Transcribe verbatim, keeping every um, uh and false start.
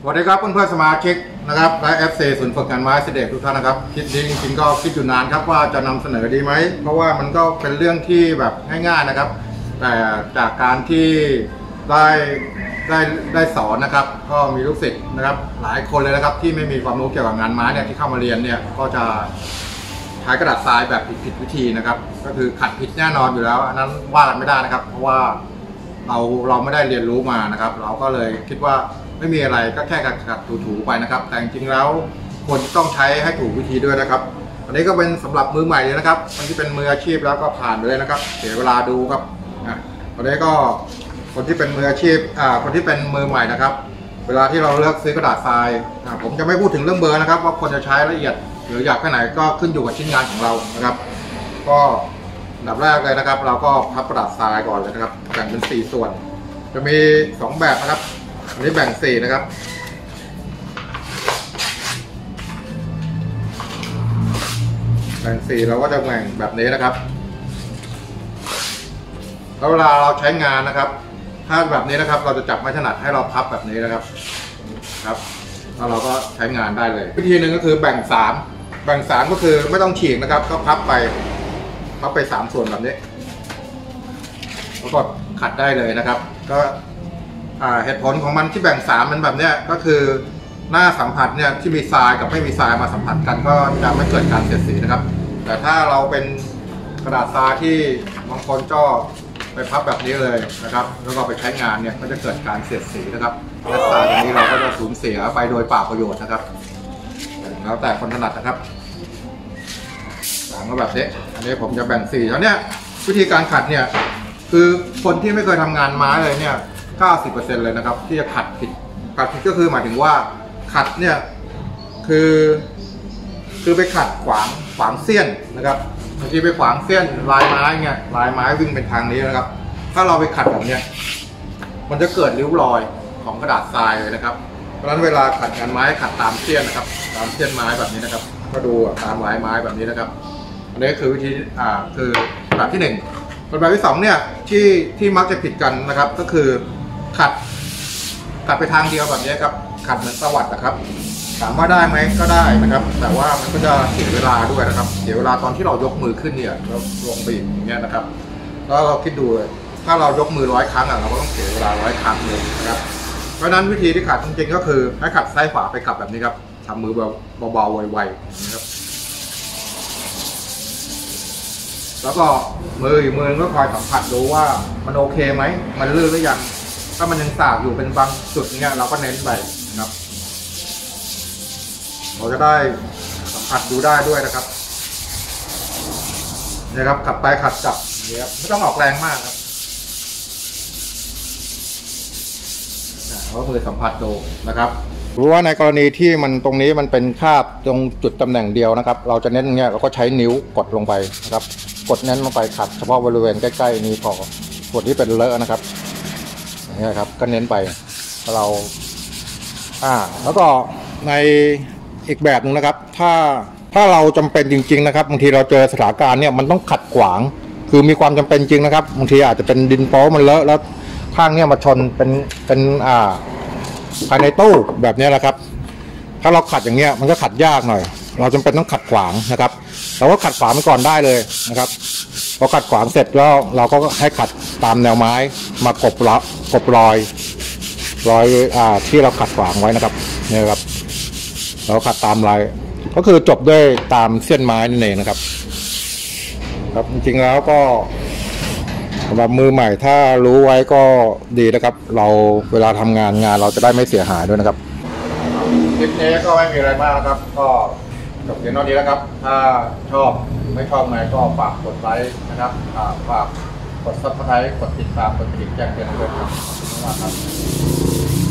วัสดีครับเพื่อนๆสมาชิกนะครับและ เอฟ ซี ศูนย์ฝึกงานไม้เสด็จทุกท่านนะครับคิดดีจริงๆก็คิดอยู่นานครับว่าจะนำเสนอดีไหมเพราะว่ามันก็เป็นเรื่องที่แบบง่ายๆนะครับแต่จากการที่ได้ได้ได้สอนนะครับก็มีลูกศิษย์นะครับหลายคนเลยนะครับที่ไม่มีความรู้เกี่ยวกับงานไม้เนี่ยที่เข้ามาเรียนเนี่ยก็จะใช้กระดาษทรายแบบผิดๆวิธีนะครับก็คือขัดผิดแน่นอนอยู่แล้วอันนั้นว่ากันไม่ได้นะครับเพราะว่าเราเราไม่ได้เรียนรู้มานะครับเราก็เลยคิดว่าไม่มีอะไรก็แค่ขัดถูๆไปนะครับแต่จริงๆแล้วควรต้องใช้ให้ถูกวิธีด้วยนะครับอันนี้ก็เป็นสำหรับมือใหม่เลยนะครับคนที่เป็นมืออาชีพแล้วก็ผ่านไปเลยนะครับเสียเวลาดูครับอ่ะตอนนี้ก็คนที่เป็นมืออาชีพอ่าคนที่เป็นมือใหม่นะครับเวลาที่เราเลือกซื้อกระดาษทรายอ่าผมจะไม่พูดถึงเรื่องเบอร์นะครับว่าคนจะใช้ละเอียดหรืออยากแค่ไหนก็ขึ้นอยู่กับชิ้นงานของเรานะครับก็อันดับแรกเลยนะครับเราก็พับกระดาษทรายก่อนเลยนะครับแบ่งเป็นสี่ส่วนจะมีสองแบบนะครับอันนี้แบ่งสี่นะครับแบ่งสี่เราก็จะแบ่งแบบนี้นะครับแล้วเวลาเราใช้งานนะครับถ้าแบบนี้นะครับเราจะจับไม่ถนัดให้เราพับแบบนี้นะครับครับแล้วเราก็ใช้งานได้เลยวิธีหนึ่งก็คือแบ่งสามแบ่งสามก็คือไม่ต้องฉีกนะครับก็พับไปพับไปสามส่วนแบบนี้แล้วก็ขัดได้เลยนะครับก็เหตุผลของมันที่แบ่งสามมันแบบนี้ก็คือหน้าสัมผัสเนี่ยที่มีทรายกับไม่มีทรายมาสัมผัสกันก็จะไม่เกิดการเสียดสีนะครับแต่ถ้าเราเป็นกระดาษทรายที่บางคนก็ไปพับแบบนี้เลยนะครับแล้วก็ไปใช้งานเนี่ยก็จะเกิดการเสียดสีนะครับและทรายตรงนี้เราก็จะสูญเสียไปโดยเปล่าประโยชน์นะครับแล้วแต่คนถนัดนะครับหลังก็แบบนี้อันนี้ผมจะแบ่งสีแล้วเนี่ยวิธีการขัดเนี่ยคือคนที่ไม่เคยทำงานไม้เลยเนี่ยเก้าสิบเปอร์เซ็นต์ เลยนะครับที่จะขัดผิดขัดผิดก็คือหมายถึงว่าขัดเนี่ยคือคือไปขัดขวางขวางเสี้ยนนะครับบางทีไปขวางเสี้ยนลายไม้เงี้ยลายไม้วิ่งเป็นทางนี้นะครับถ้าเราไปขัดแบบเนี้ยมันจะเกิดริ้วรอยของกระดาษทรายเลยนะครับเพราะฉะนั้นเวลาขัดงานไม้ขัดตามเสี้ยนนะครับตามเสี้ยนไม้แบบนี้นะครับก็ดูตามลายไม้แบบนี้นะครับอันนี้คือวิธีอ่าคือแบบที่หนึ่งแบบที่สองเนี่ยที่ที่มักจะผิดกันนะครับก็คือขัดขัดไปทางเดียวแบบนี้ครับขัดเหมือนสวัสด์นะครับถามว่าได้ไหมก็ได้นะครับแต่ว่ามันก็จะเสียเวลาด้วยนะครับเสียเวลาตอนที่เรายกมือขึ้นเนี่ยเราลงไปอย่างเงี้ยนะครับแล้วเราคิดดูเลยถ้าเรายกมือร้อยครั้งอ่ะเราก็ต้องเสียเวลาร้อยครั้งเลยนะครับเพราะฉะนั้นวิธีที่ขัดจริงๆก็คือให้ขัดซ้ายขวาไปขัดแบบนี้ครับทำมือเบาๆไวๆนะครับแล้วก็มืออีกมือก็คอยสัมผัสดูว่ามันโอเคไหมมันลื่นหรือยังถ้ามันยังสากอยู่เป็นบางจุดเนี้ยเราก็เน้นไปนะครับเราจะได้สัมผัสดูได้ด้วยนะครับนี่ครับขัดไปขัดกลับนี่ครับไม่ต้องออกแรงมากครับเรามือสัมผัสดูนะครับรู้ว่าในกรณีที่มันตรงนี้มันเป็นคาบตรงจุดตำแหน่งเดียวนะครับเราจะเน้นตรงนี้เราก็ใช้นิ้วกดลงไปนะครับกดเน้นลงไปขัดเฉพาะบริเวณใกล้ๆนี้พอส่วนที่เป็นเลอะนะครับนี่ครับก็เน้นไปเราอ่าแล้วก็ในอีกแบบนึงนะครับถ้าถ้าเราจำเป็นจริงๆนะครับบางทีเราเจอสถานการณ์เนี่ยมันต้องขัดขวางคือมีความจำเป็นจริงนะครับบางทีอาจจะเป็นดินโป๊มันเลอะแล้วข้างเนี่ยมาชนเป็นเป็นอ่าภายในตู้แบบนี้แหละครับถ้าเราขัดอย่างเงี้ยมันก็ขัดยากหน่อยเราจำเป็นต้องขัดขวางนะครับเราก็ขัดขวางไปก่อนได้เลยนะครับพอขัดขวางเสร็จแล้วเราก็ให้ขัดตามแนวไม้มากบละกบรอยรอยอ่าที่เราขัดขวางไว้นะครับนี่ครับเราขัดตามลายก็คือจบด้วยตามเส้นไม้นั่นเองนะครับครับจริงๆแล้วก็สำหรับมือใหม่ถ้ารู้ไว้ก็ดีนะครับเราเวลาทำงานงานเราจะได้ไม่เสียหายด้วยนะครับคลิปนี้ก็ไม่มีอะไรมากนะครับก็จบเพียงเท่านี้แล้วครับถ้าชอบไม่ชอบไงก็ฝากกดไลค์นะครับฝากกดซับสไครต์กดติดตามกดกระดิ่งแจ้งเตือนด้วยครับขอบคุณมากครับ